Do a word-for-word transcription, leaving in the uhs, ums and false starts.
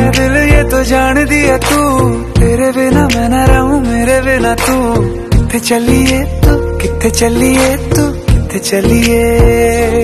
दिल ये तो जान दिया तू, तेरे बिना मैं ना रहूं मेरे बिना तू। किथे चलिए तू, किथे चलिए तू, किथे चलिए।